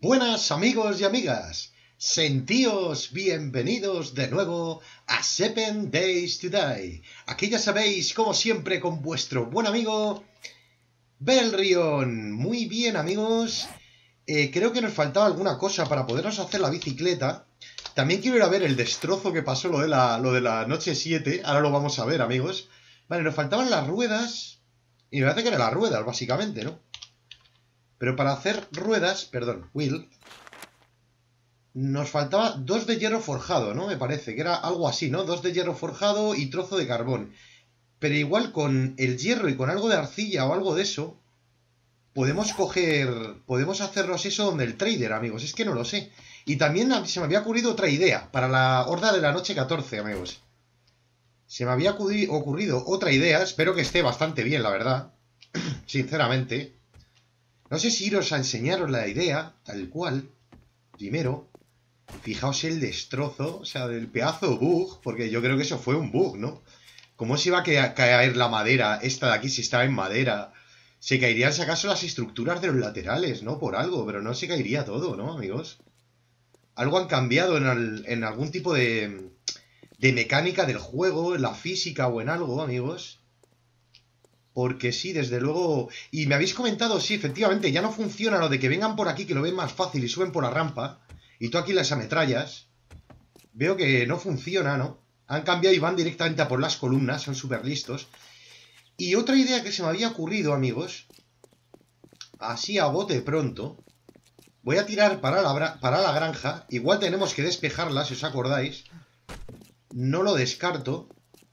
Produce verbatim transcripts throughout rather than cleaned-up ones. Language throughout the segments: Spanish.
Buenas amigos y amigas, sentíos bienvenidos de nuevo a Seven Days to Die. Aquí ya sabéis, como siempre, con vuestro buen amigo Belrion. Muy bien amigos, eh, creo que nos faltaba alguna cosa para podernos hacer la bicicleta. También quiero ir a ver el destrozo que pasó lo de la, lo de la noche siete, ahora lo vamos a ver amigos. Vale, nos faltaban las ruedas, y me parece que eran las ruedas básicamente, ¿no? Pero para hacer ruedas, perdón, wheel, nos faltaba dos de hierro forjado, ¿no? Me parece que era algo así, ¿no? Dos de hierro forjado y trozo de carbón. Pero igual con el hierro y con algo de arcilla o algo de eso, podemos coger... Podemos hacernos eso donde el trader, amigos. Es que no lo sé. Y también se me había ocurrido otra idea para la horda de la noche catorce, amigos. Se me había ocurrido otra idea. Espero que esté bastante bien, la verdad. Sinceramente. No sé si iros a enseñaros la idea, tal cual. Primero, fijaos el destrozo, o sea, del pedazo bug, porque yo creo que eso fue un bug, ¿no? ¿Cómo se iba a caer la madera, esta de aquí, si estaba en madera? Se caerían, si acaso, las estructuras de los laterales, ¿no? Por algo, pero no se caería todo, ¿no, amigos? Algo han cambiado en, el, en algún tipo de, de mecánica del juego, en la física o en algo, amigos. Porque sí, desde luego... Y me habéis comentado, sí, efectivamente, ya no funciona lo de que vengan por aquí, que lo ven más fácil y suben por la rampa. Y tú aquí las ametrallas. Veo que no funciona, ¿no? Han cambiado y van directamente a por las columnas, son súper listos. Y otra idea que se me había ocurrido, amigos, así a bote pronto, voy a tirar para la, para la granja. Igual tenemos que despejarla, si os acordáis. No lo descarto.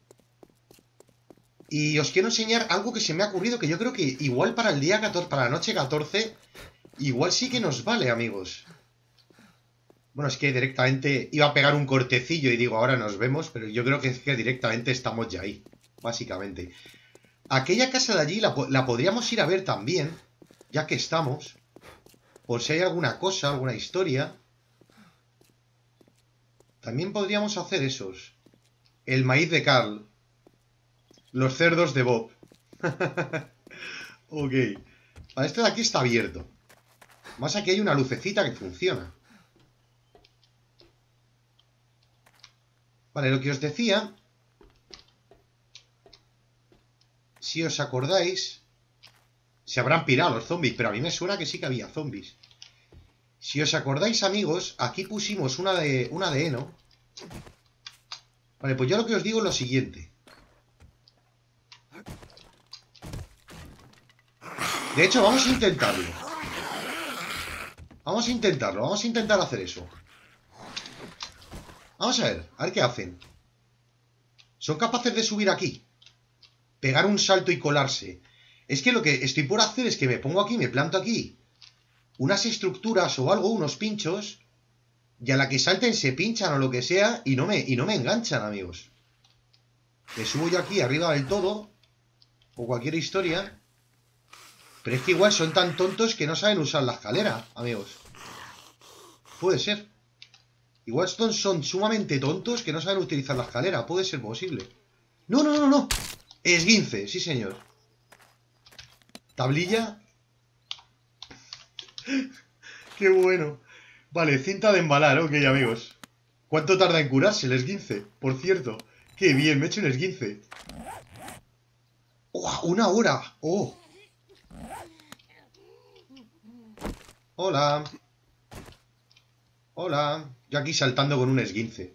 Y os quiero enseñar algo que se me ha ocurrido, que yo creo que igual para el día catorce, para la noche catorce, igual sí que nos vale, amigos. Bueno, es que directamente iba a pegar un cortecillo y digo, ahora nos vemos, pero yo creo que es que directamente estamos ya ahí, básicamente. Aquella casa de allí la, la podríamos ir a ver también, ya que estamos, por si hay alguna cosa, alguna historia. También podríamos hacer esos. El maíz de Carl. Los cerdos de Bob. Ok. Vale, este de aquí está abierto. Más aquí hay una lucecita que funciona. Vale, lo que os decía... Si os acordáis... Se habrán pirado los zombies, pero a mí me suena que sí que había zombies. Si os acordáis, amigos, aquí pusimos una de, una de heno. Vale, pues yo lo que os digo es lo siguiente. De hecho, vamos a intentarlo. Vamos a intentarlo, vamos a intentar hacer eso. Vamos a ver, a ver qué hacen. Son capaces de subir aquí, pegar un salto y colarse. Es que lo que estoy por hacer es que me pongo aquí, me planto aquí unas estructuras o algo, unos pinchos, y a la que salten se pinchan o lo que sea y no me, y no me enganchan, amigos. Me subo yo aquí arriba del todo, o cualquier historia. Pero es que igual son tan tontos que no saben usar la escalera, amigos. Puede ser. Igual son, son sumamente tontos que no saben utilizar la escalera. Puede ser posible. No, no, no, no. Esguince, sí señor. Tablilla. Qué bueno. Vale, cinta de embalar, ok, amigos. ¿Cuánto tarda en curarse el esguince? Por cierto. Qué bien, me he hecho un esguince. ¡Oh, una hora! ¡Oh! Hola. Hola. Yo aquí saltando con un esguince.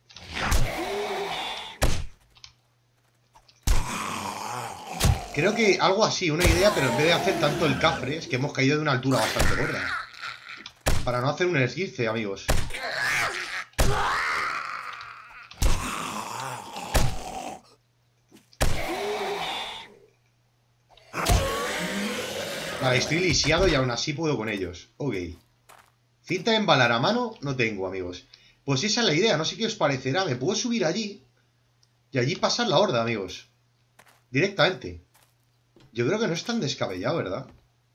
Creo que algo así, una idea, pero en vez de hacer tanto el cafre, es que hemos caído de una altura bastante gorda. Para no hacer un esguince, amigos. Vale, estoy lisiado y aún así puedo con ellos. Ok. Cinta de embalar a mano no tengo, amigos. Pues esa es la idea, no sé qué os parecerá. Me puedo subir allí y allí pasar la horda, amigos. Directamente. Yo creo que no es tan descabellado, ¿verdad?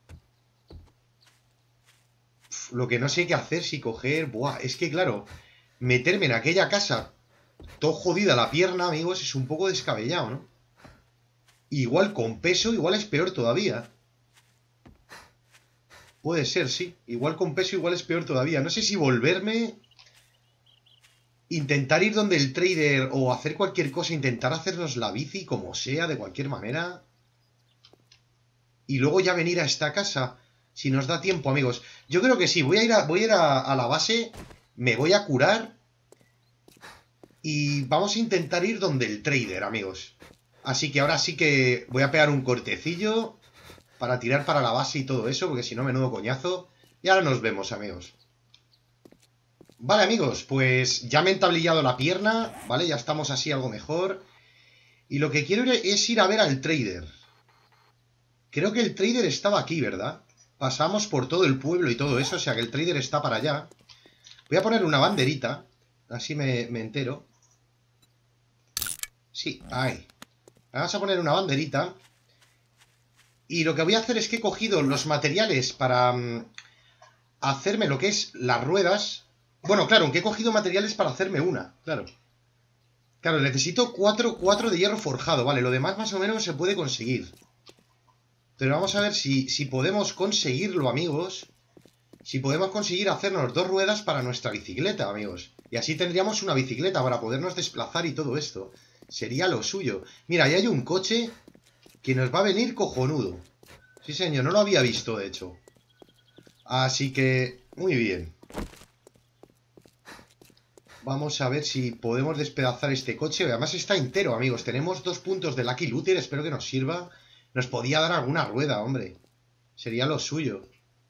Uf, lo que no sé qué hacer, si coger... Buah, es que claro, meterme en aquella casa todo jodida la pierna, amigos, es un poco descabellado, ¿no? Igual con peso, igual es peor todavía. Puede ser, sí. Igual con peso, igual es peor todavía. No sé si volverme... Intentar ir donde el trader o hacer cualquier cosa, intentar hacernos la bici como sea, de cualquier manera. Y luego ya venir a esta casa, si nos da tiempo, amigos. Yo creo que sí, voy a ir a, voy a, ir a, a la base, me voy a curar y vamos a intentar ir donde el trader, amigos. Así que ahora sí que voy a pegar un cortecillo para tirar para la base y todo eso, porque si no, menudo coñazo. Y ahora nos vemos, amigos. Vale, amigos, pues ya me he entablillado la pierna, ¿vale? Ya estamos así algo mejor. Y lo que quiero es ir a ver al trader. Creo que el trader estaba aquí, ¿verdad? Pasamos por todo el pueblo y todo eso, o sea que el trader está para allá. Voy a poner una banderita, así me, me entero. Sí, ahí. Vamos a poner una banderita. Y lo que voy a hacer es que he cogido los materiales para um, hacerme lo que es las ruedas. Bueno, claro, aunque he cogido materiales para hacerme una, claro. Claro, necesito cuatro, cuatro de hierro forjado, vale, lo demás más o menos se puede conseguir. Pero vamos a ver si, si podemos conseguirlo, amigos. Si podemos conseguir hacernos dos ruedas para nuestra bicicleta, amigos. Y así tendríamos una bicicleta para podernos desplazar y todo esto. Sería lo suyo. Mira, ahí hay un coche que nos va a venir cojonudo. Sí, señor, no lo había visto, de hecho. Así que, muy bien. Vamos a ver si podemos despedazar este coche. Además está entero, amigos. Tenemos dos puntos de Lucky Looter. Espero que nos sirva. Nos podía dar alguna rueda, hombre. Sería lo suyo.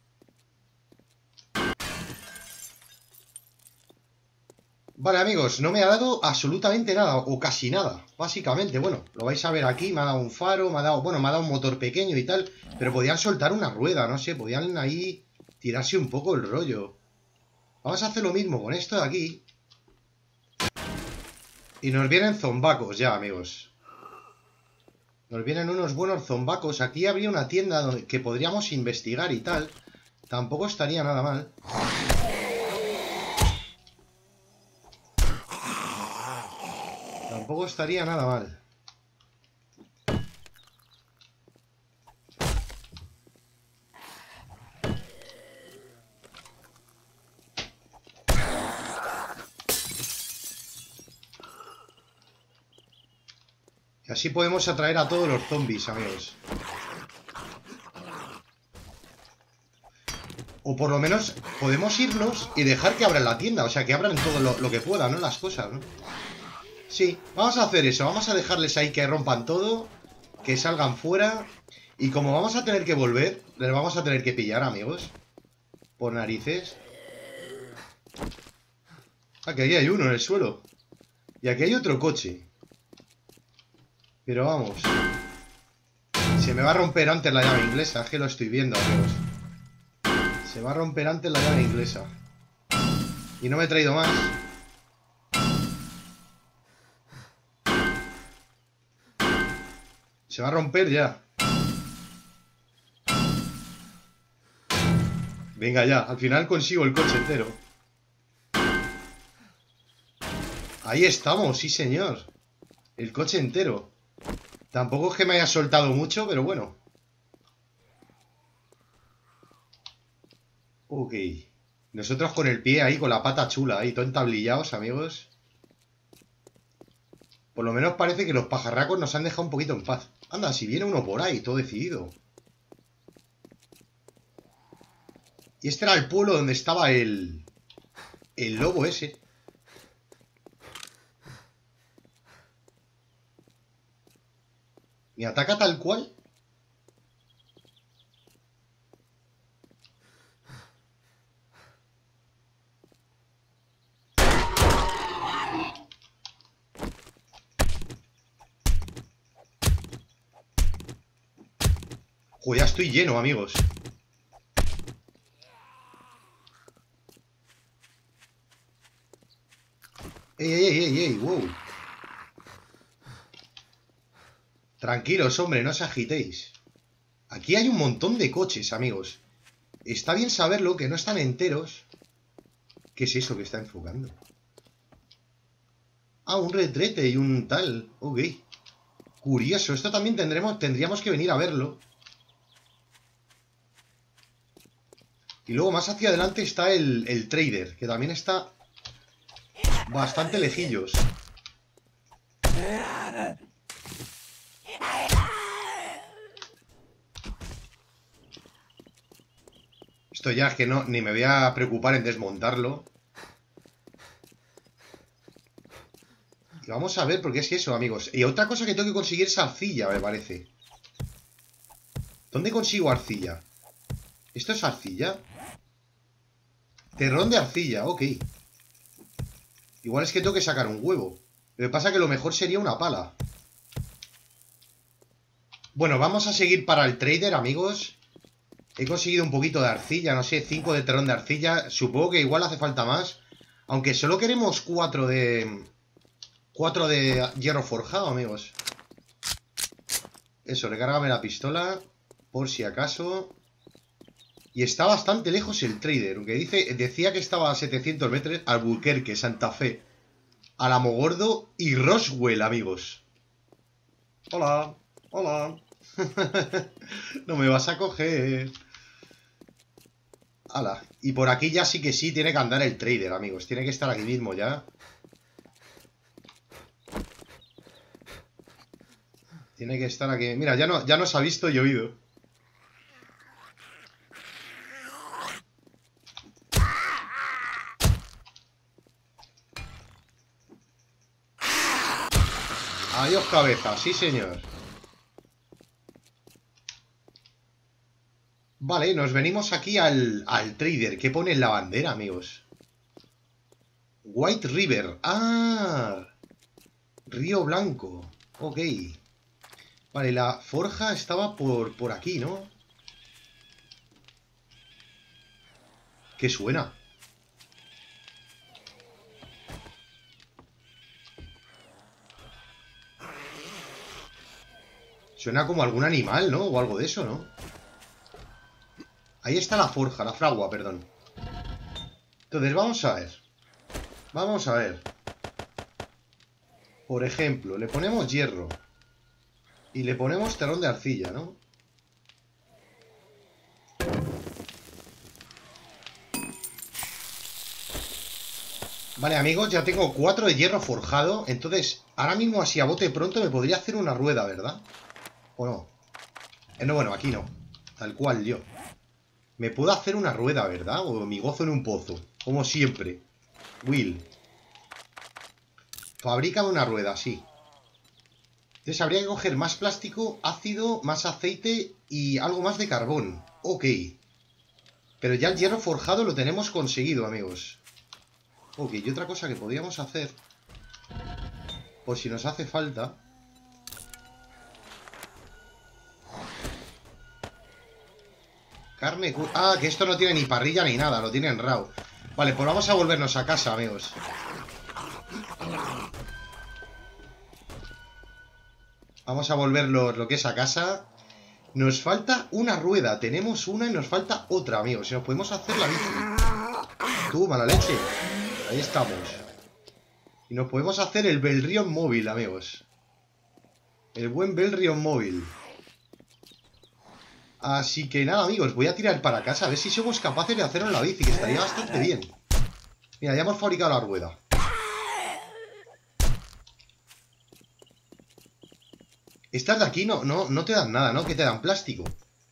Vale, amigos. No me ha dado absolutamente nada. O casi nada. Básicamente, bueno. Lo vais a ver aquí. Me ha dado un faro. Me ha dado... Bueno, me ha dado un motor pequeño y tal. Pero podían soltar una rueda. No sé. Podían ahí tirarse un poco el rollo. Vamos a hacer lo mismo con esto de aquí. Y nos vienen zombacos ya, amigos. Nos vienen unos buenos zombacos. Aquí habría una tienda donde, que podríamos investigar y tal. Tampoco estaría nada mal. Tampoco estaría nada mal. Y así podemos atraer a todos los zombies, amigos. O por lo menos podemos irnos y dejar que abran la tienda. O sea, que abran todo lo, lo que puedan, ¿no? Las cosas, ¿no? Sí, vamos a hacer eso. Vamos a dejarles ahí que rompan todo. Que salgan fuera. Y como vamos a tener que volver, les vamos a tener que pillar, amigos. Por narices. Ah, que aquí hay uno en el suelo. Y aquí hay otro coche. Pero vamos. Se me va a romper antes la llave inglesa. Es que lo estoy viendo, amigos. Se va a romper antes la llave inglesa. Y no me he traído más. Se va a romper ya. Venga ya. Al final consigo el coche entero. Ahí estamos, sí señor. El coche entero. Tampoco es que me haya soltado mucho, pero bueno. Ok. Nosotros con el pie ahí, con la pata chula, ahí, todo entablillados, amigos. Por lo menos parece que los pajarracos nos han dejado un poquito en paz. Anda, si viene uno por ahí, todo decidido. Y este era el pueblo donde estaba el... El lobo ese. ¿Me ataca tal cual? Joder, ya estoy lleno, amigos. ¡Ey, ey, ey, ey! ¡Wow! Tranquilos, hombre, no os agitéis. Aquí hay un montón de coches, amigos. Está bien saberlo, que no están enteros. ¿Qué es eso que está enfocando? Ah, un retrete y un tal. Ok. Curioso, esto también tendremos, tendríamos que venir a verlo. Y luego más hacia adelante está el, el trader, que también está bastante lejillos. Esto ya es que no, ni me voy a preocupar en desmontarlo. Y vamos a ver, porque es eso, amigos. Y otra cosa que tengo que conseguir es arcilla, me parece. ¿Dónde consigo arcilla? ¿Esto es arcilla? Terrón de arcilla, ok. Igual es que tengo que sacar un huevo. Lo que pasa es que lo mejor sería una pala. Bueno, vamos a seguir para el trader, amigos. He conseguido un poquito de arcilla, no sé, cinco de terrón de arcilla. Supongo que igual hace falta más. Aunque solo queremos cuatro de... cuatro de hierro forjado, amigos. Eso, recárgame la pistola. Por si acaso. Y está bastante lejos el trader. Aunque dice, decía que estaba a setecientos metros. Albuquerque, Santa Fe, Alamogordo y Roswell, amigos. Hola, hola. No me vas a coger. Hala. Y por aquí ya sí que sí tiene que andar el trader, amigos. Tiene que estar aquí mismo ya. Tiene que estar aquí. Mira, ya, no, ya nos ha visto y oído. Adiós, cabeza. Sí, señor. Vale, nos venimos aquí al, al trader. ¿Qué pone en la bandera, amigos? White River. Ah, Río Blanco. Ok. Vale, la forja estaba por, por aquí, ¿no? ¿Qué suena? Suena como algún animal, ¿no? O algo de eso, ¿no? Ahí está la forja, la fragua, perdón. Entonces, vamos a ver. Vamos a ver. Por ejemplo, le ponemos hierro. Y le ponemos terrón de arcilla, ¿no? Vale, amigos, ya tengo cuatro de hierro forjado. Entonces, ahora mismo así a bote pronto me podría hacer una rueda, ¿verdad? ¿O no? Eh, no, bueno, aquí no. Tal cual yo. Me puedo hacer una rueda, ¿verdad? O mi gozo en un pozo. Como siempre. Will. Fabrícame una rueda, sí. Entonces habría que coger más plástico, ácido, más aceite y algo más de carbón. Ok. Pero ya el hierro forjado lo tenemos conseguido, amigos. Ok, y otra cosa que podríamos hacer, por si nos hace falta... Carne... Ah, que esto no tiene ni parrilla ni nada, lo tiene en raw. Vale, pues vamos a volvernos a casa, amigos. Vamos a volverlo lo que es a casa. Nos falta una rueda. Tenemos una y nos falta otra, amigos. Si nos podemos hacer la bici. Tú, mala leche. Ahí estamos. Y nos podemos hacer el Belrion móvil, amigos. El buen Belrion móvil. Así que nada, amigos, voy a tirar para casa. A ver si somos capaces de hacernos la bici, que estaría bastante bien. Mira, ya hemos fabricado la rueda. Estas de aquí no, no, no te dan nada, ¿no? Que te dan plástico.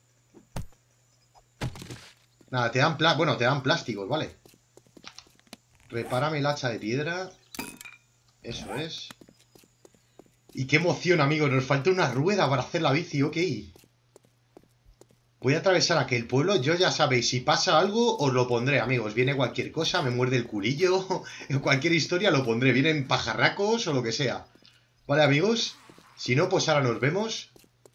Nada, te dan plástico. Bueno, te dan plásticos, vale. Repárame el hacha de piedra. Eso es. Y qué emoción, amigos. Nos falta una rueda para hacer la bici, ok. Voy a atravesar aquel pueblo. Yo ya sabéis, si pasa algo, os lo pondré, amigos. Viene cualquier cosa, me muerde el culillo. En cualquier historia lo pondré. Vienen pajarracos o lo que sea. Vale, amigos. Si no, pues ahora nos vemos.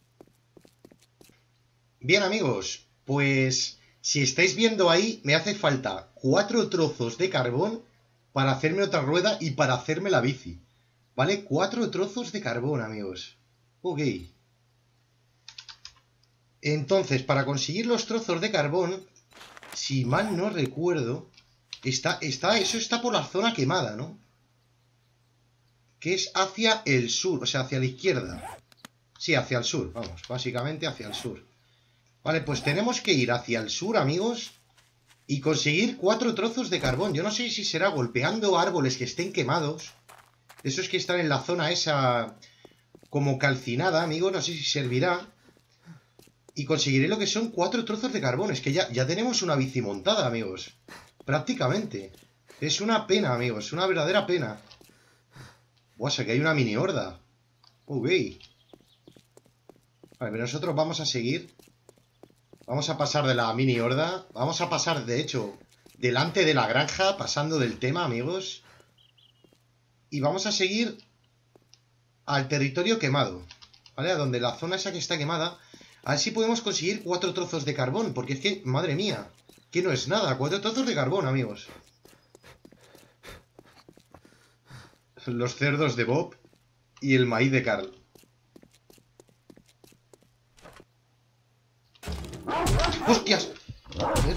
Bien, amigos. Pues si estáis viendo ahí, me hace falta cuatro trozos de carbón para hacerme otra rueda y para hacerme la bici. ¿Vale? Cuatro trozos de carbón, amigos. Ok. Entonces, para conseguir los trozos de carbón, si mal no recuerdo, está, está, eso está por la zona quemada, ¿no? Que es hacia el sur, o sea, hacia la izquierda. Sí, hacia el sur, vamos, básicamente hacia el sur. Vale, pues tenemos que ir hacia el sur, amigos. Y conseguir cuatro trozos de carbón. Yo no sé si será golpeando árboles que estén quemados. Esos que están en la zona esa como calcinada, amigo. No sé si servirá. Y conseguiré lo que son cuatro trozos de carbón. Es que ya, ya tenemos una bici montada, amigos. Prácticamente. Es una pena, amigos. Una verdadera pena. O sea, que hay una mini horda. Ok. Vale, pero nosotros vamos a seguir. Vamos a pasar de la mini horda. Vamos a pasar, de hecho, delante de la granja, pasando del tema, amigos. Y vamos a seguir al territorio quemado. ¿Vale? A donde la zona esa que está quemada. A ver si podemos conseguir cuatro trozos de carbón. Porque es que, madre mía, que no es nada. Cuatro trozos de carbón, amigos. Los cerdos de Bob y el maíz de Carl. ¡Hostias! Joder.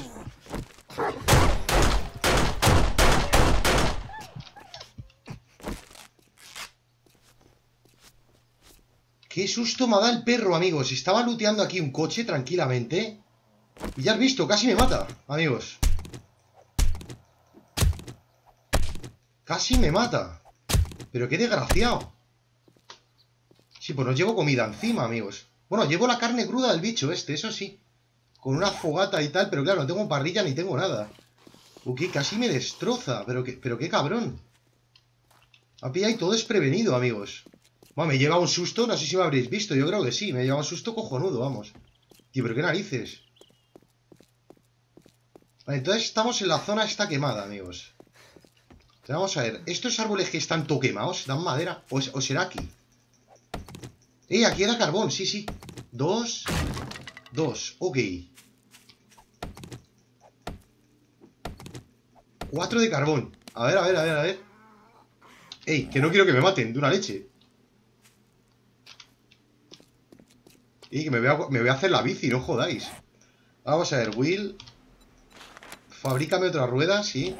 ¡Qué susto me da el perro, amigos! Estaba looteando aquí un coche tranquilamente. Y ya has visto, casi me mata, amigos. Casi me mata. Pero qué desgraciado. Sí, pues no llevo comida encima, amigos. Bueno, llevo la carne cruda del bicho este, eso sí. Con una fogata y tal, pero claro, no tengo parrilla ni tengo nada. Ok, casi me destroza. Pero qué, pero qué cabrón. Ha pillado y todo desprevenido, amigos. Bueno, me lleva un susto, no sé si me habréis visto. Yo creo que sí, me lleva un susto cojonudo, vamos. Tío, pero qué narices. Vale, entonces estamos en la zona esta quemada, amigos. Vamos a ver, estos árboles que están todo quemados, ¿dan madera? ¿O, o será aquí? Eh, aquí era carbón, sí, sí. Dos. Dos, ok. Cuatro de carbón. A ver, a ver, a ver, a ver. Ey, que no quiero que me maten de una leche. Ey, que me voy a, me voy a hacer la bici, no jodáis. Vamos a ver, Will. Fabrícame otra rueda, sí.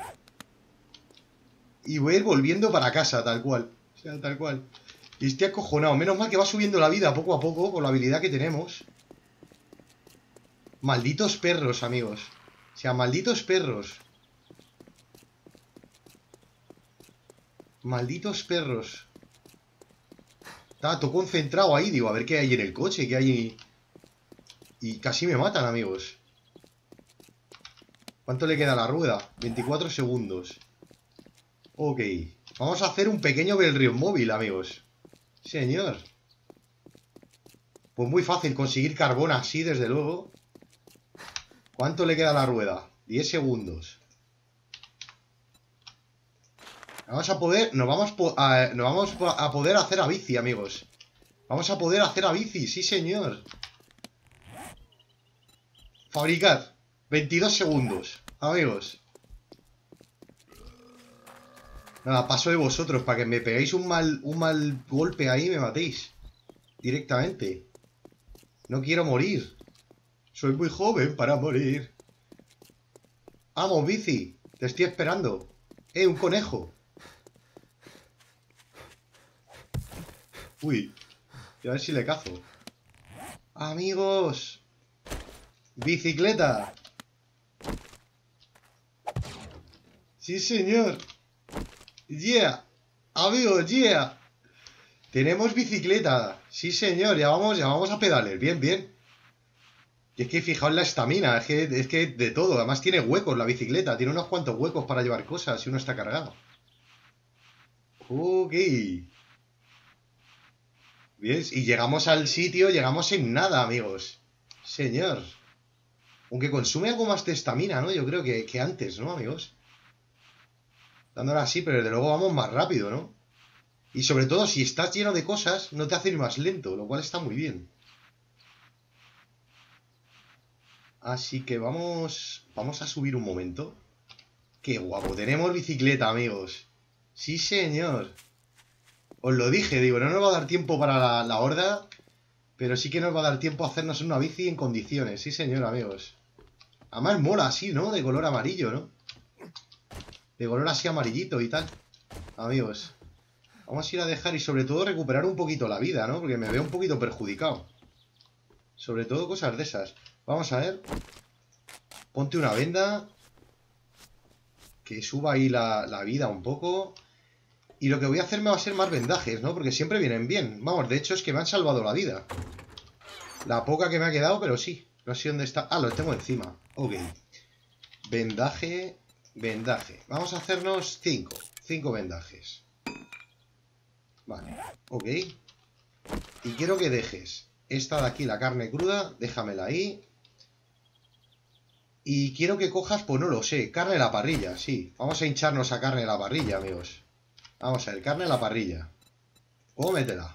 Y voy a ir volviendo para casa, tal cual. O sea, tal cual. Y estoy acojonado. Menos mal que va subiendo la vida poco a poco con la habilidad que tenemos. Malditos perros, amigos. O sea, malditos perros. Malditos perros. Estaba todo concentrado ahí. Digo, a ver qué hay en el coche, qué hay. Y casi me matan, amigos. ¿Cuánto le queda a la rueda? veinticuatro segundos. Ok. Vamos a hacer un pequeño Belrion móvil, amigos. Señor. Pues muy fácil conseguir carbón así, desde luego. ¿Cuánto le queda a la rueda? diez segundos. Vamos a poder... Nos vamos, a, nos vamos a poder hacer a bici, amigos. Vamos a poder hacer a bici, sí señor. Fabricar. veintidós segundos, amigos. Nada, paso de vosotros. Para que me peguéis un mal, un mal golpe ahí y me matéis. Directamente. No quiero morir. Soy muy joven para morir. Vamos, bici. Te estoy esperando. Eh, un conejo. Uy. A ver si le cazo. Amigos. Bicicleta. Sí, señor. Yeah. Amigos, yeah. Tenemos bicicleta. Sí, señor. Ya vamos, ya vamos a pedales. Bien, bien. Y es que fijaos en la estamina. Es que, es que de todo. Además tiene huecos la bicicleta. Tiene unos cuantos huecos para llevar cosas si uno está cargado. Ok. Bien. Y llegamos al sitio. Llegamos en nada, amigos. Señor. Aunque consume algo más de estamina, ¿no? Yo creo que, que antes, ¿no, amigos? Dándole así, pero desde luego vamos más rápido, ¿no? Y sobre todo, si estás lleno de cosas, no te hace ir más lento, lo cual está muy bien. Así que vamos... Vamos a subir un momento. ¡Qué guapo! Tenemos bicicleta, amigos. ¡Sí, señor! Os lo dije, digo, no nos va a dar tiempo para la, la horda, pero sí que nos va a dar tiempo a hacernos una bici en condiciones. Sí, señor, amigos. Además mola así, ¿no? De color amarillo, ¿no? De color así amarillito y tal. Amigos. Vamos a ir a dejar y sobre todo recuperar un poquito la vida, ¿no? Porque me veo un poquito perjudicado. Sobre todo cosas de esas. Vamos a ver. Ponte una venda. que suba ahí la, la vida un poco. Y lo que voy a hacerme va a ser más vendajes, ¿no? Porque siempre vienen bien. Vamos, de hecho es que me han salvado la vida. La poca que me ha quedado, pero sí. No sé dónde está. Ah, lo tengo encima. Ok. Vendaje, vendaje. Vamos a hacernos cinco. Cinco vendajes. Vale, ok. Y quiero que dejes esta de aquí, la carne cruda. Déjamela ahí. Y quiero que cojas, pues no lo sé, carne a la parrilla, sí. Vamos a hincharnos a carne a la parrilla, amigos. Vamos a ver, carne a la parrilla. Cómetela.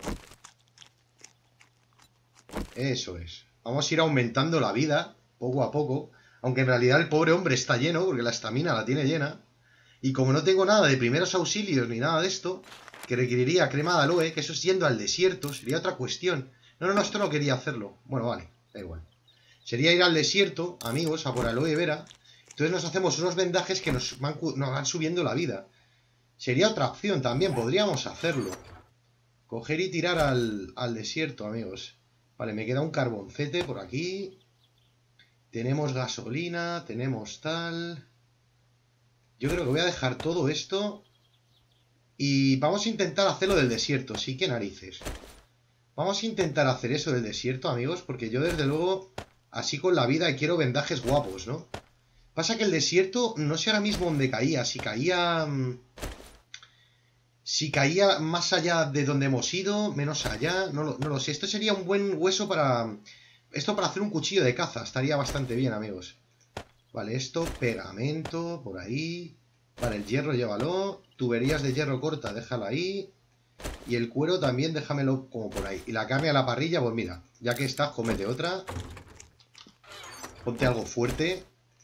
Eso es. Vamos a ir aumentando la vida, poco a poco. Aunque en realidad el pobre hombre está lleno, porque la estamina la tiene llena. Y como no tengo nada de primeros auxilios ni nada de esto, que requeriría crema de aloe, que eso es yendo al desierto, sería otra cuestión. No, no, no, esto no quería hacerlo. Bueno, vale, da igual. Sería ir al desierto, amigos, a por aloe vera. Entonces nos hacemos unos vendajes que nos van, nos van subiendo la vida. Sería otra opción también, podríamos hacerlo. Coger y tirar al, al desierto, amigos. Vale, me queda un carboncete por aquí. Tenemos gasolina, tenemos tal. Yo creo que voy a dejar todo esto. Y vamos a intentar hacerlo del desierto, sí, qué narices. Vamos a intentar hacer eso del desierto, amigos, porque yo desde luego, así con la vida, quiero vendajes guapos, ¿no? Pasa que el desierto, no sé ahora mismo dónde caía, si caía... Si caía más allá de donde hemos ido, menos allá, no lo, no lo sé. Esto sería un buen hueso para... Esto para hacer un cuchillo de caza, estaría bastante bien, amigos. Vale, esto, pegamento, por ahí. Vale, el hierro llévalo. Tuberías de hierro corta, déjala ahí. Y el cuero también, déjamelo como por ahí. Y la carne a la parrilla, pues mira, ya que estás, cómete otra. Ponte algo fuerte.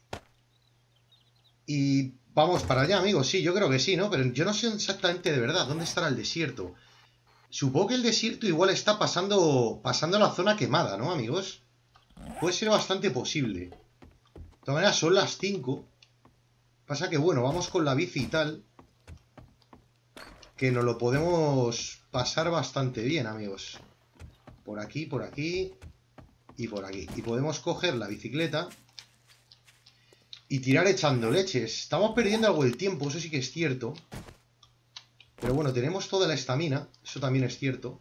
Y vamos para allá, amigos. Sí, yo creo que sí, ¿no? Pero yo no sé exactamente de verdad dónde estará el desierto. Supongo que el desierto igual está pasando pasando la zona quemada, ¿no, amigos? Puede ser bastante posible. De todas maneras, son las cinco. Pasa que, bueno, vamos con la bici y tal. Que nos lo podemos pasar bastante bien, amigos. Por aquí, por aquí. Y por aquí. Y podemos coger la bicicleta y tirar echando leches. Estamos perdiendo algo el tiempo, eso sí que es cierto. Pero bueno, tenemos toda la estamina. Eso también es cierto.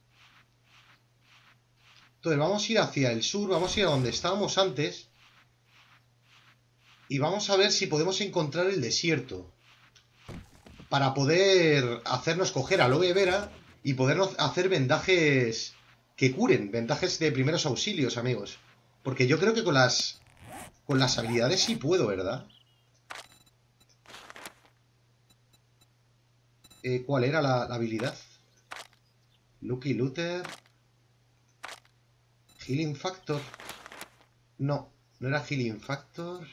Entonces vamos a ir hacia el sur. Vamos a ir a donde estábamos antes. Y vamos a ver si podemos encontrar el desierto. Para poder hacernos coger aloe vera y podernos hacer vendajes que curen. Vendajes de primeros auxilios, amigos. Porque yo creo que con las... Con las habilidades sí puedo, ¿verdad? Eh, ¿Cuál era la, la habilidad? Lucky Looter. Healing Factor. No, no era Healing Factor.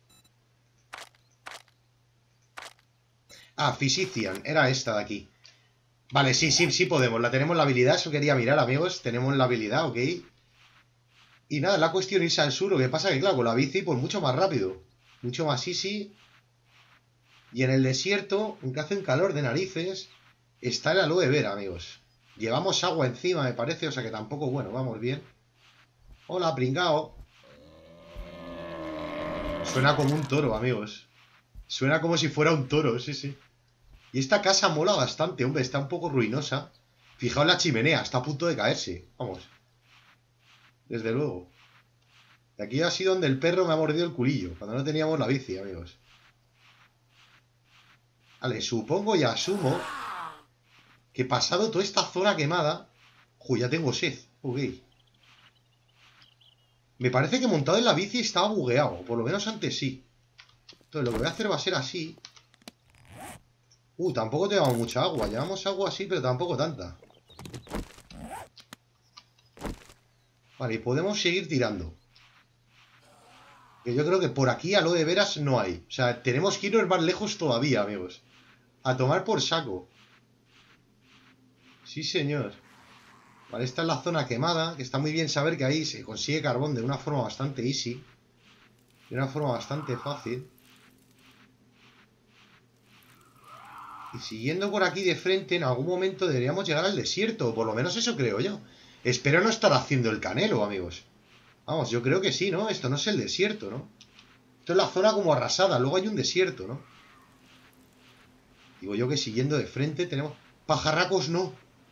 Ah, Physician. Era esta de aquí. Vale, sí, sí, sí podemos. La tenemos la habilidad. Eso quería mirar, amigos. Tenemos la habilidad, ok. Y nada, la cuestión es irse al sur. Lo que pasa es que, claro, con la bici, pues mucho más rápido. Mucho más easy. Y en el desierto, aunque hace un calor de narices, está el aloe vera, amigos. Llevamos agua encima, me parece, o sea que tampoco, bueno, vamos bien. Hola, pringao. Suena como un toro, amigos. Suena como si fuera un toro, sí, sí. Y esta casa mola bastante, hombre, está un poco ruinosa. Fijaos la chimenea, está a punto de caerse. Vamos. Desde luego. De aquí ha sido donde el perro me ha mordido el culillo, cuando no teníamos la bici, amigos. Vale, supongo y asumo que pasado toda esta zona quemada... Uy, ya tengo sed. Ok. Me parece que montado en la bici estaba bugueado. Por lo menos antes sí. Entonces lo que voy a hacer va a ser así. Uh, tampoco llevamos mucha agua. Llevamos agua así, pero tampoco tanta. Vale, y podemos seguir tirando. Que yo creo que por aquí aloe veras no hay. O sea, tenemos que irnos más lejos todavía, amigos. A tomar por saco. Sí, señor. Vale, esta es la zona quemada. Que está muy bien saber que ahí se consigue carbón de una forma bastante easy. De una forma bastante fácil. Y siguiendo por aquí de frente, en algún momento deberíamos llegar al desierto. Por lo menos eso creo yo. Espero no estar haciendo el canelo, amigos. Vamos, yo creo que sí, ¿no? Esto no es el desierto, ¿no? Esto es la zona como arrasada. Luego hay un desierto, ¿no? Digo yo que siguiendo de frente tenemos... Pajarracos no.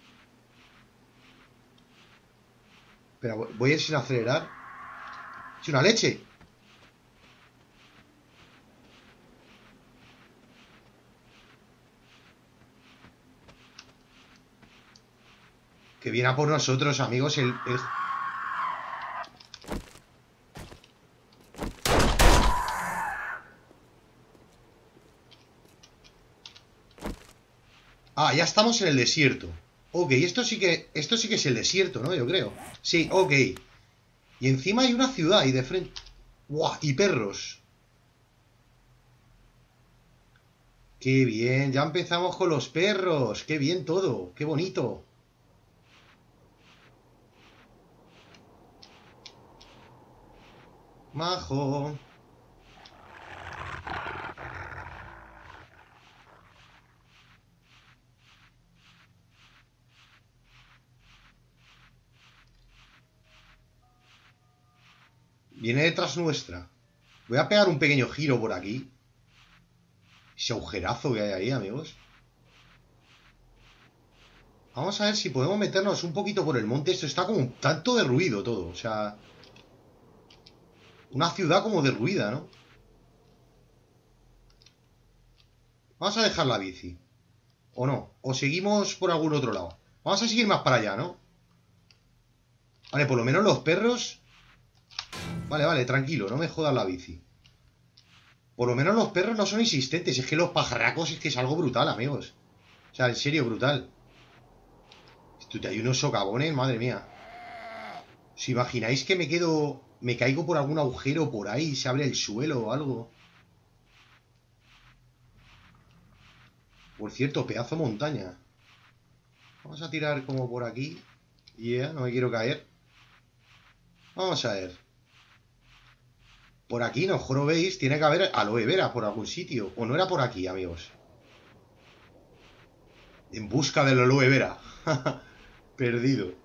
Espera, voy a ir sin acelerar. ¡Es una leche! Que viene a por nosotros, amigos, el... el... Ah, ya estamos en el desierto. Ok, esto sí que... Esto sí que es el desierto, ¿no? Yo creo. Sí, ok. Y encima hay una ciudad ahí de frente. ¡Guau! Y perros. ¡Qué bien! Ya empezamos con los perros. ¡Qué bien todo! ¡Qué bonito! Majo. Viene detrás nuestra. Voy a pegar un pequeño giro por aquí. Ese agujerazo que hay ahí, amigos. Vamos a ver si podemos meternos un poquito por el monte. Esto está como un tanto derruido todo. O sea... Una ciudad como derruida, ¿no? Vamos a dejar la bici. ¿O no? ¿O seguimos por algún otro lado? Vamos a seguir más para allá, ¿no? Vale, por lo menos los perros... Vale, vale, tranquilo, no me jodas la bici. Por lo menos los perros no son insistentes. Es que los pajarracos es que es algo brutal, amigos. O sea, en serio, brutal. Esto, hay unos socavones, madre mía. ¿Os imagináis que me quedo... Me caigo por algún agujero por ahí y se abre el suelo o algo? Por cierto, pedazo montaña. Vamos a tirar como por aquí. Yeah, no me quiero caer. Vamos a ver. Por aquí, no jorobéis, tiene que haber aloe vera por algún sitio. O no era por aquí, amigos. En busca del aloe vera. Perdido.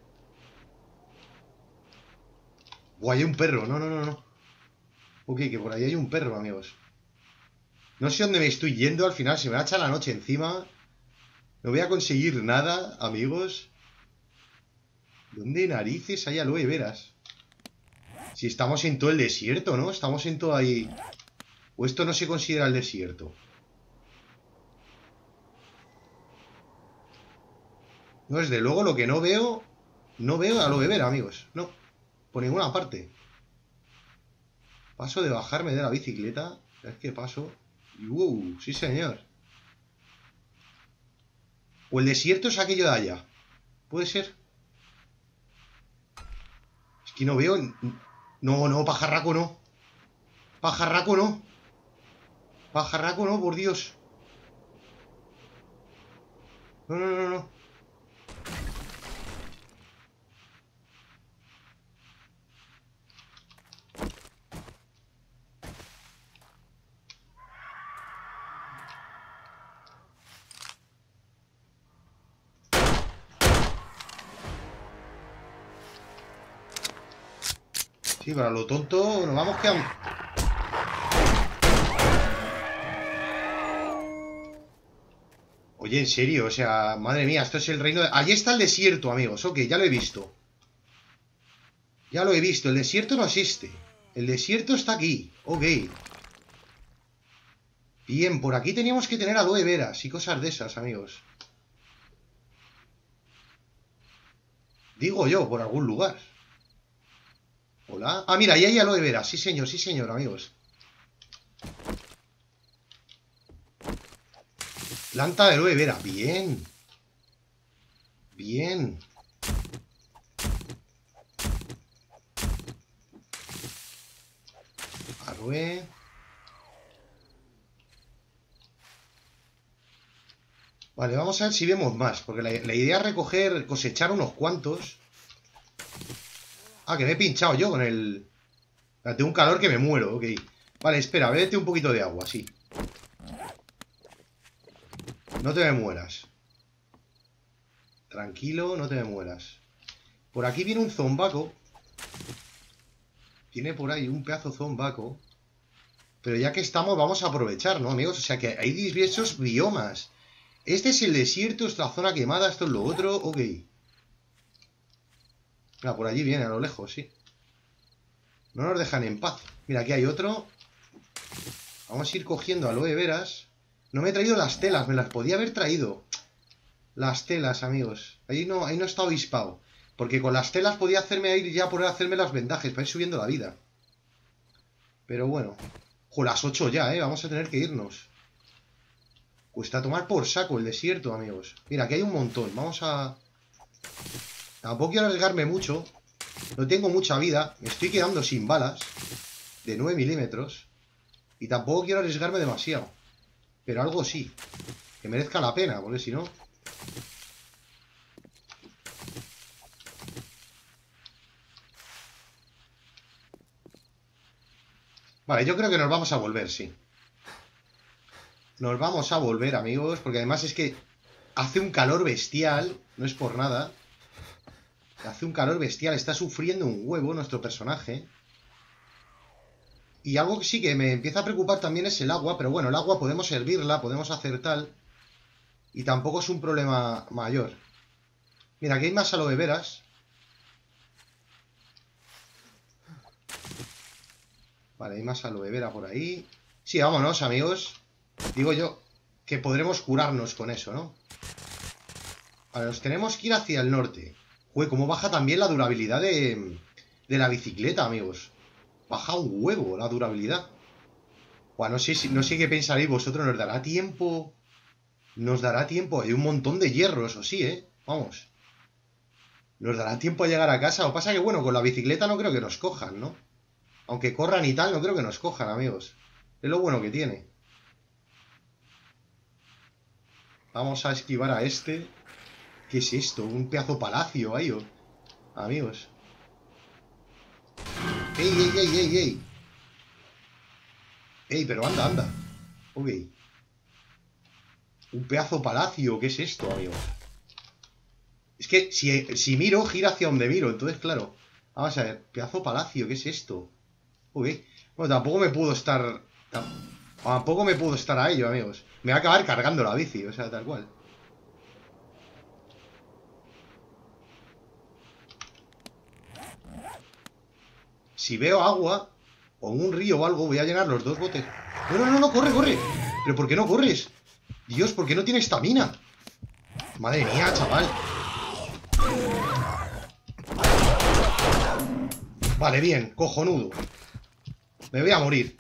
Buah, hay un perro. No, no, no, no. Ok, que por ahí hay un perro, amigos. No sé dónde me estoy yendo. Al final se me va a echar la noche encima. No voy a conseguir nada, amigos. ¿Dónde narices hay aloe veras? Si estamos en todo el desierto, ¿no? Estamos en todo ahí... ¿O esto no se considera el desierto? No, desde luego lo que no veo... No veo aloe vera, amigos. No, por ninguna parte. Paso de bajarme de la bicicleta. Es que paso... ¡Uh! Sí, señor. O el desierto es aquello de allá. ¿Puede ser? Es que no veo... No, no, pajarraco no. Pajarraco no. Pajarraco no, por Dios. No, no, no, no. Sí, para lo tonto nos vamos quedando... Oye, en serio, o sea, madre mía, esto es el reino de... Allí está el desierto, amigos, ok, ya lo he visto. Ya lo he visto, el desierto no existe. El desierto está aquí, ok. Bien, por aquí teníamos que tener aloe veras y cosas de esas, amigos. Digo yo, por algún lugar. Hola. Ah, mira, ahí hay aloe vera. Sí, señor, sí, señor, amigos. Planta de aloe vera. Bien. Bien. Aloe. Vale, vamos a ver si vemos más. Porque la, la idea es recoger, cosechar unos cuantos. Ah, que me he pinchado yo con el... Tengo un calor que me muero, ok. Vale, espera, bébete un poquito de agua, sí. No te me mueras. Tranquilo, no te me mueras. Por aquí viene un zombaco. Tiene por ahí un pedazo zombaco. Pero ya que estamos, vamos a aprovechar, ¿no, amigos? O sea que hay diversos biomas. Este es el desierto, esta zona quemada, esto es lo otro. Ok. Ah, por allí viene, a lo lejos, sí. No nos dejan en paz. Mira, aquí hay otro. Vamos a ir cogiendo aloe veras. No me he traído las telas, me las podía haber traído. Las telas, amigos. Ahí no, ahí no está avispado. Porque con las telas podía hacerme ir ya por hacerme las vendajes, para ir subiendo la vida. Pero bueno. Jo, las ocho ya, ¿eh? Vamos a tener que irnos. Cuesta a tomar por saco el desierto, amigos. Mira, aquí hay un montón. Vamos a... Tampoco quiero arriesgarme mucho. No tengo mucha vida. Me estoy quedando sin balas. De nueve milímetros. Y tampoco quiero arriesgarme demasiado. Pero algo sí. Que merezca la pena, porque si no... Vale, yo creo que nos vamos a volver, sí. Nos vamos a volver, amigos. Porque además es que hace un calor bestial. No es por nada. Hace un calor bestial. Está sufriendo un huevo nuestro personaje. Y algo que sí que me empieza a preocupar también es el agua. Pero bueno, el agua podemos hervirla, podemos hacer tal. Y tampoco es un problema mayor. Mira, aquí hay más aloe veras. Vale, hay más aloe vera por ahí. Sí, vámonos, amigos. Digo yo que podremos curarnos con eso, ¿no? Vale, nos tenemos que ir hacia el norte. Joder, cómo baja también la durabilidad de, de la bicicleta, amigos. Baja un huevo la durabilidad. Bueno, no sé, si, no sé qué pensaréis vosotros. ¿Nos dará tiempo? Nos dará tiempo. Hay un montón de hierro, eso sí, ¿eh? Vamos. Nos dará tiempo a llegar a casa. Lo que pasa que, bueno, con la bicicleta no creo que nos cojan, ¿no? Aunque corran y tal, no creo que nos cojan, amigos. Es lo bueno que tiene. Vamos a esquivar a este. ¿Qué es esto? Un pedazo palacio, ahí, oh. Amigos. ¡Ey, ey, ey, ey, ey! ¡Ey, pero anda, anda! Ok. Un pedazo palacio, ¿qué es esto, amigos? Es que si, si miro, gira hacia donde miro. Entonces, claro. Vamos a ver. Pedazo palacio, ¿qué es esto? Ok. Bueno, tampoco me pudo estar... Tampoco me pudo estar a ello, amigos. Me va a acabar cargando la bici, o sea, tal cual. Si veo agua o un río o algo, voy a llenar los dos botes. No, no, no, no, corre, corre. ¿Pero por qué no corres? Dios, ¿por qué no tiene estamina? Madre mía, chaval. Vale, bien, cojonudo. Me voy a morir.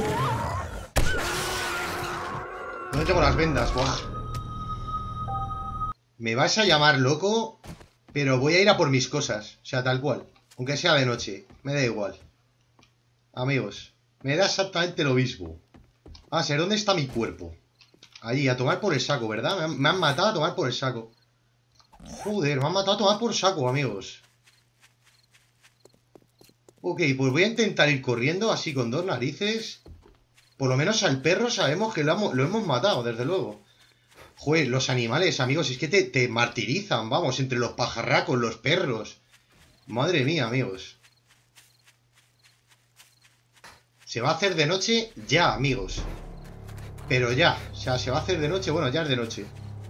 ¿Dónde tengo las vendas? Buah. Me vas a llamar loco, pero voy a ir a por mis cosas. O sea, tal cual. Aunque sea de noche. Me da igual. Amigos, me da exactamente lo mismo. A ver, ¿dónde está mi cuerpo? Allí, a tomar por el saco, ¿verdad? Me han, me han matado a tomar por el saco. Joder, me han matado a tomar por saco, amigos. Ok, pues voy a intentar ir corriendo así con dos narices. Por lo menos al perro sabemos que lo hemos, lo hemos matado, desde luego. Joder, los animales, amigos, es que te, te martirizan, vamos, entre los pajarracos, los perros. Madre mía, amigos. Se va a hacer de noche ya, amigos. Pero ya, o sea, se va a hacer de noche, bueno, ya es de noche.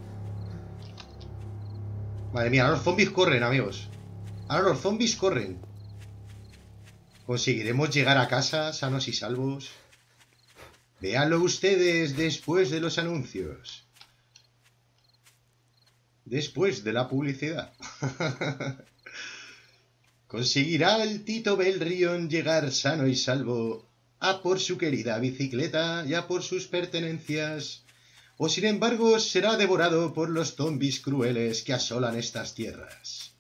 Madre mía, ahora los zombies corren, amigos. Ahora los zombies corren. ¿Conseguiremos llegar a casa sanos y salvos? Véanlo ustedes después de los anuncios. Después de la publicidad. ¿Conseguirá el Tito Belrion llegar sano y salvo a por su querida bicicleta y a por sus pertenencias? ¿O sin embargo será devorado por los zombies crueles que asolan estas tierras?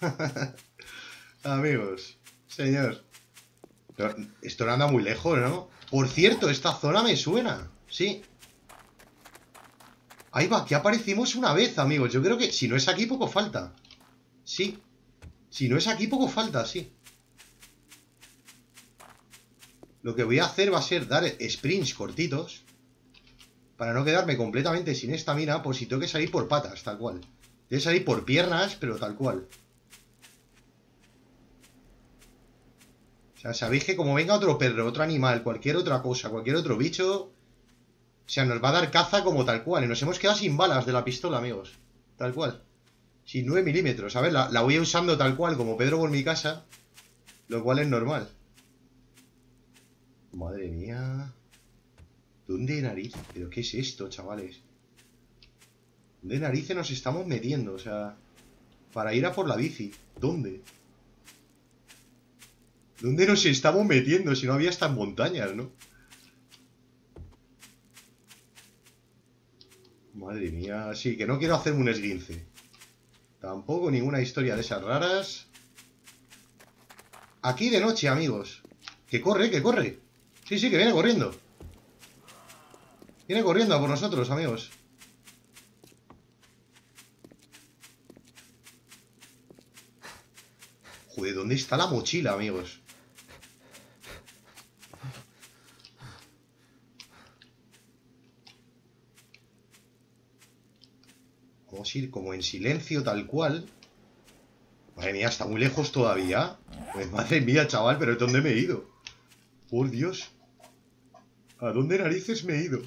Amigos, señor. Pero esto no anda muy lejos, ¿no? Por cierto, esta zona me suena. Sí. Ahí va, que aparecimos una vez, amigos. Yo creo que si no es aquí, poco falta. Sí. Si no es aquí, poco falta, sí. Lo que voy a hacer va a ser dar sprints cortitos. Para no quedarme completamente sin estamina. Por si tengo que salir por patas, tal cual. Debe salir por piernas, pero tal cual. O sea, sabéis que como venga otro perro, otro animal, cualquier otra cosa, cualquier otro bicho, O sea, nos va a dar caza como tal cual. Y nos hemos quedado sin balas de la pistola, amigos. Tal cual. Sin nueve milímetros. A ver, la, la voy usando tal cual como Pedro por mi casa. Lo cual es normal. Madre mía. ¿Dónde narices? ¿Pero qué es esto, chavales? ¿Dónde narices nos estamos metiendo? O sea, para ir a por la bici. ¿Dónde? ¿Dónde nos estamos metiendo si no había estas montañas, no? Madre mía. Sí, que no quiero hacerme un esguince. Tampoco ninguna historia de esas raras. Aquí de noche, amigos. Que corre, que corre. Sí, sí, que viene corriendo. Viene corriendo a por nosotros, amigos. Joder, ¿dónde está la mochila, amigos? Vamos a ir como en silencio, tal cual. Madre mía, está muy lejos todavía. Pues madre mía, chaval, pero ¿dónde me he ido? Por Dios. ¿A dónde narices me he ido?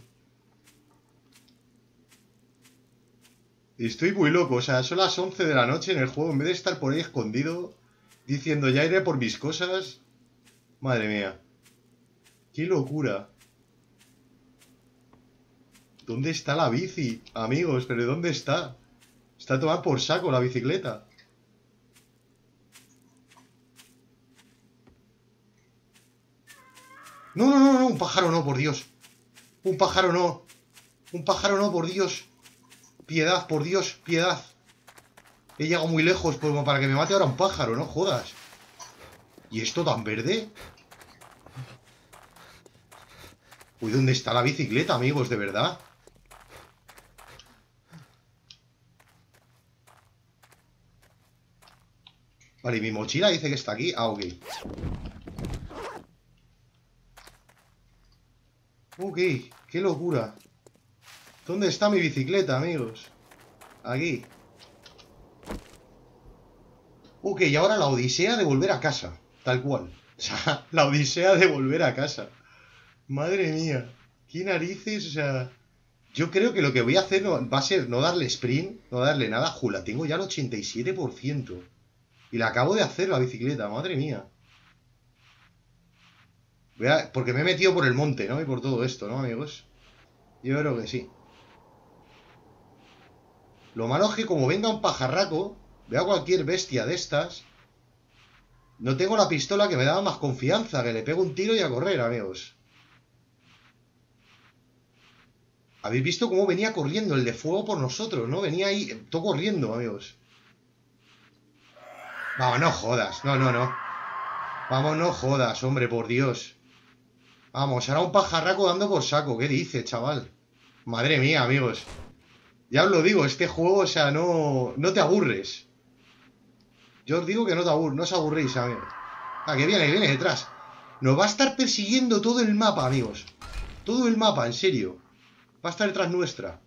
Estoy muy loco, o sea, son las once de la noche en el juego. En vez de estar por ahí escondido, diciendo ya iré por mis cosas. Madre mía. ¡Qué locura! ¿Dónde está la bici? Amigos, ¿pero dónde está? Está a tomar por saco la bicicleta. No, no, no, no, un pájaro no, por Dios. Un pájaro no. Un pájaro no, por Dios. Piedad, por Dios, piedad. He llegado muy lejos como para que me mate ahora un pájaro, no jodas. ¿Y esto tan verde? Uy, ¿dónde está la bicicleta, amigos? De verdad. Vale, y mi mochila dice que está aquí. Ah, ok. Ok, qué locura. ¿Dónde está mi bicicleta, amigos? Aquí. Ok, y ahora la odisea de volver a casa. Tal cual. O sea, la odisea de volver a casa. Madre mía. ¿Qué narices? O sea... Yo creo que lo que voy a hacer no, va a ser no darle sprint, no darle nada. Jula, tengo ya el ochenta y siete por ciento. Y la acabo de hacer la bicicleta, madre mía. Voy a, porque me he metido por el monte, ¿no? Y por todo esto, ¿no, amigos? Yo creo que sí. Lo malo es que como venga un pajarraco, vea cualquier bestia de estas, no tengo la pistola que me daba más confianza, que le pego un tiro y a correr, amigos. ¿Habéis visto cómo venía corriendo el de fuego por nosotros, no? Venía ahí, todo corriendo, amigos. Vamos, no jodas, no, no, no. Vamos, no jodas, hombre, por Dios. Vamos, ahora un pajarraco dando por saco. ¿Qué dices, chaval? Madre mía, amigos. Ya os lo digo, este juego, o sea, no, no te aburres. Yo os digo que no te aburres, no os aburréis, amigos. Ah, que viene, que viene detrás. Nos va a estar persiguiendo todo el mapa, amigos. Todo el mapa, en serio. Va a estar detrás nuestra.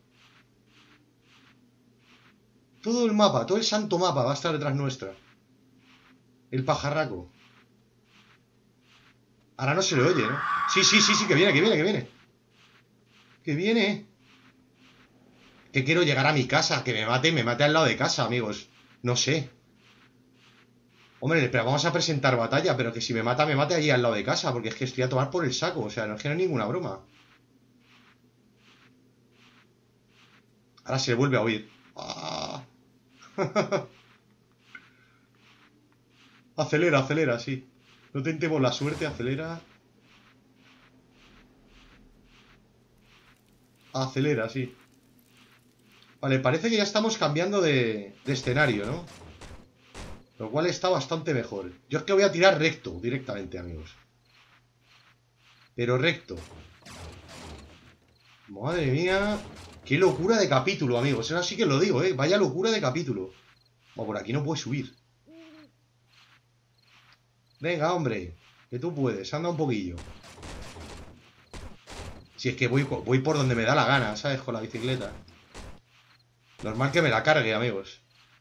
Todo el mapa, todo el santo mapa va a estar detrás nuestra. El pajarraco. Ahora no se le oye, ¿no? Sí, sí, sí, sí, que viene, que viene, que viene. Que viene. Que quiero llegar a mi casa, que me mate, me mate al lado de casa, amigos. No sé. Hombre, pero vamos a presentar batalla, pero que si me mata, me mate allí al lado de casa, porque es que estoy a tomar por el saco, o sea, no es que no es ninguna broma. Ahora se le vuelve a oír. ¡Ah! Acelera, acelera, sí. No tentemos la suerte, acelera. Acelera, sí. Vale, parece que ya estamos cambiando de, de escenario, ¿no? Lo cual está bastante mejor. Yo es que voy a tirar recto directamente, amigos. Pero recto. Madre mía. Qué locura de capítulo, amigos. Eso sí que lo digo, ¿eh? Vaya locura de capítulo. Bueno, por aquí no puedes subir. Venga, hombre. Que tú puedes. Anda un poquillo. Si es que voy, voy por donde me da la gana, ¿sabes? Con la bicicleta. Normal que me la cargue, amigos.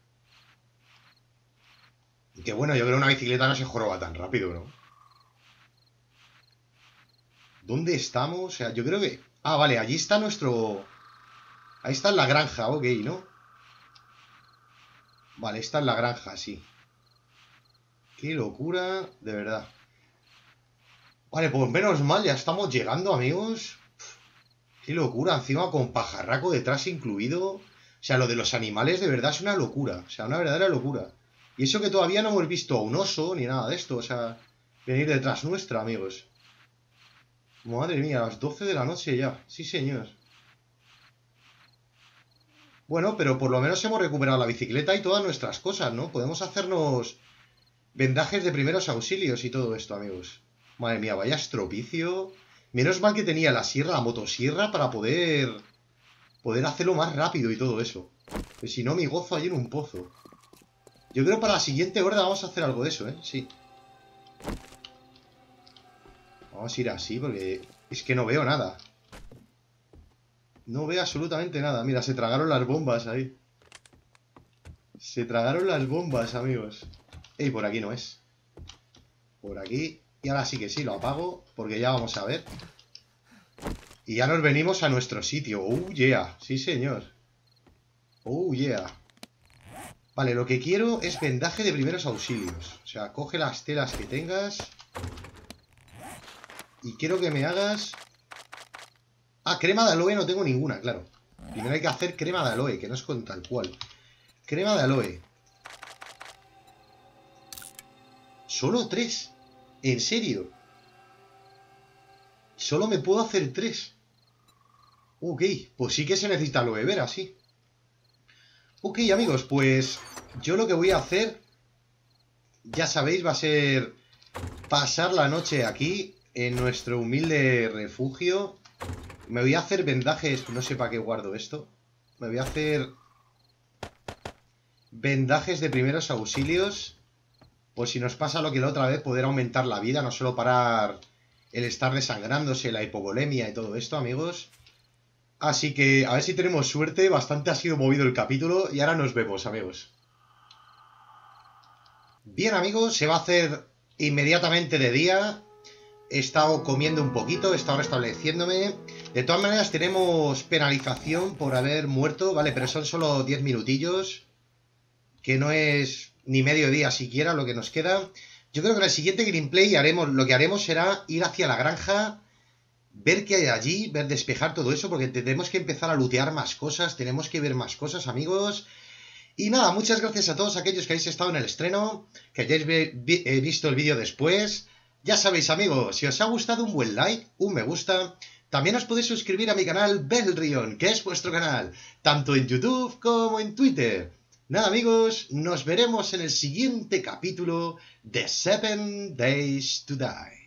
Y que bueno, yo creo que una bicicleta no se joroba tan rápido, ¿no? ¿Dónde estamos? O sea, yo creo que... Ah, vale, allí está nuestro... Ahí está en la granja, ok, ¿no? Vale, está en la granja, sí. Qué locura, de verdad. Vale, pues menos mal, ya estamos llegando, amigos. Qué locura, encima con pajarraco detrás incluido. O sea, lo de los animales de verdad es una locura. O sea, una verdadera locura. Y eso que todavía no hemos visto a un oso ni nada de esto. O sea, venir detrás nuestra, amigos. Madre mía, a las doce de la noche ya. Sí, señor. Bueno, pero por lo menos hemos recuperado la bicicleta y todas nuestras cosas, ¿no? Podemos hacernos vendajes de primeros auxilios y todo esto, amigos. Madre mía, vaya estropicio. Menos mal que tenía la sierra, la motosierra, para poder... Poder hacerlo más rápido y todo eso. Pues si no, mi gozo allí en un pozo. Yo creo que para la siguiente horda vamos a hacer algo de eso, ¿eh? Sí. Vamos a ir así porque es que no veo nada. No veo absolutamente nada. Mira, se tragaron las bombas ahí. Se tragaron las bombas, amigos. Ey, por aquí no es. Por aquí. Y ahora sí que sí, lo apago porque ya vamos a ver. Y ya nos venimos a nuestro sitio. Oh, yeah. Sí, señor. Oh, yeah. Vale, lo que quiero es vendaje de primeros auxilios. O sea, coge las telas que tengas. Y quiero que me hagas... Ah, crema de aloe no tengo ninguna, claro. Primero hay que hacer crema de aloe, que no es con tal cual. Crema de aloe. Solo tres. ¿En serio? Solo me puedo hacer tres. Ok, pues sí que se necesita aloe vera, sí. Ok, amigos, pues yo lo que voy a hacer, ya sabéis, va a ser pasar la noche aquí, en nuestro humilde refugio. Me voy a hacer vendajes, no sé para qué guardo esto. Me voy a hacer vendajes de primeros auxilios. Pues si nos pasa lo que la otra vez, poder aumentar la vida, no solo parar el estar desangrándose, la hipovolemia y todo esto, amigos. Así que a ver si tenemos suerte, bastante ha sido movido el capítulo y ahora nos vemos, amigos. Bien, amigos, se va a hacer inmediatamente de día. He estado comiendo un poquito, he estado restableciéndome. De todas maneras tenemos penalización por haber muerto, ¿vale? Pero son solo diez minutillos, que no es ni medio día siquiera lo que nos queda. Yo creo que en el siguiente gameplay haremos, lo que haremos será ir hacia la granja, ver qué hay allí, ver despejar todo eso, porque tenemos que empezar a lootear más cosas, tenemos que ver más cosas, amigos. Y nada, muchas gracias a todos aquellos que habéis estado en el estreno, que hayáis vi eh, visto el vídeo después. Ya sabéis, amigos, si os ha gustado, un buen like, un me gusta. También os podéis suscribir a mi canal Belrion, que es vuestro canal, tanto en YouTube como en Twitter. Nada, amigos, nos veremos en el siguiente capítulo de Seven Days to Die.